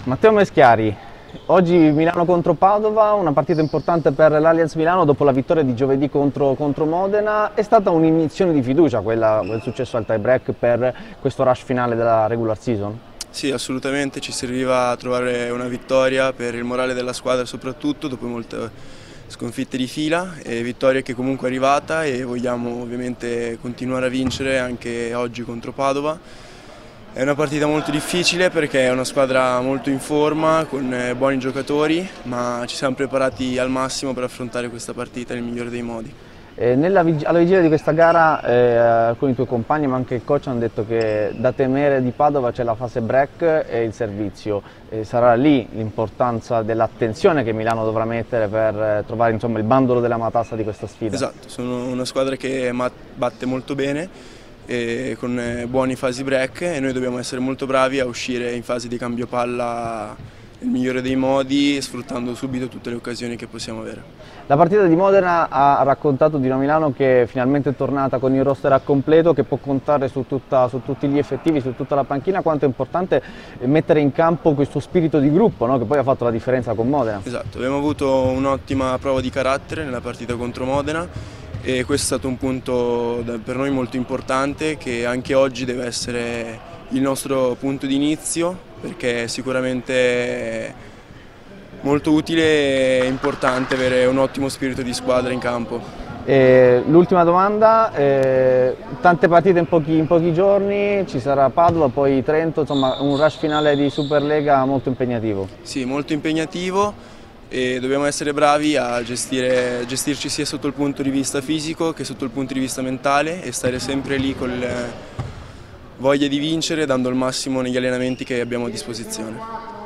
Matteo Meschiari, oggi Milano contro Padova, una partita importante per l'Allianz Milano dopo la vittoria di giovedì contro Modena. È stata un'iniezione di fiducia quel successo al tie break per questo rush finale della regular season? Sì, assolutamente, ci serviva trovare una vittoria per il morale della squadra soprattutto dopo molte sconfitte di fila, e vittoria che comunque è arrivata e vogliamo ovviamente continuare a vincere anche oggi contro Padova. È una partita molto difficile perché è una squadra molto in forma, con buoni giocatori, ma ci siamo preparati al massimo per affrontare questa partita nel migliore dei modi. Alla vigilia di questa gara alcuni tuoi compagni ma anche il coach hanno detto che da temere di Padova c'è la fase break e il servizio. Sarà lì l'importanza dell'attenzione che Milano dovrà mettere per trovare insomma, il bandolo della matassa di questa sfida. Esatto, sono una squadra che batte molto bene e con buone fasi break, e noi dobbiamo essere molto bravi a uscire in fase di cambio palla nel migliore dei modi, sfruttando subito tutte le occasioni che possiamo avere. La partita di Modena ha raccontato di una Milano che finalmente è tornata con il roster a completo, che può contare su tutti gli effettivi, su tutta la panchina. Quanto è importante mettere in campo questo spirito di gruppo, no? Che poi ha fatto la differenza con Modena. Esatto, abbiamo avuto un'ottima prova di carattere nella partita contro Modena e questo è stato un punto per noi molto importante, che anche oggi deve essere il nostro punto di inizio, perché è sicuramente molto utile e importante avere un ottimo spirito di squadra in campo. L'ultima domanda, tante partite in pochi giorni, ci sarà Padova, poi Trento, insomma un rush finale di Superlega molto impegnativo. Sì, molto impegnativo, e dobbiamo essere bravi a gestirci sia sotto il punto di vista fisico che sotto il punto di vista mentale, e stare sempre lì con voglia di vincere, dando il massimo negli allenamenti che abbiamo a disposizione.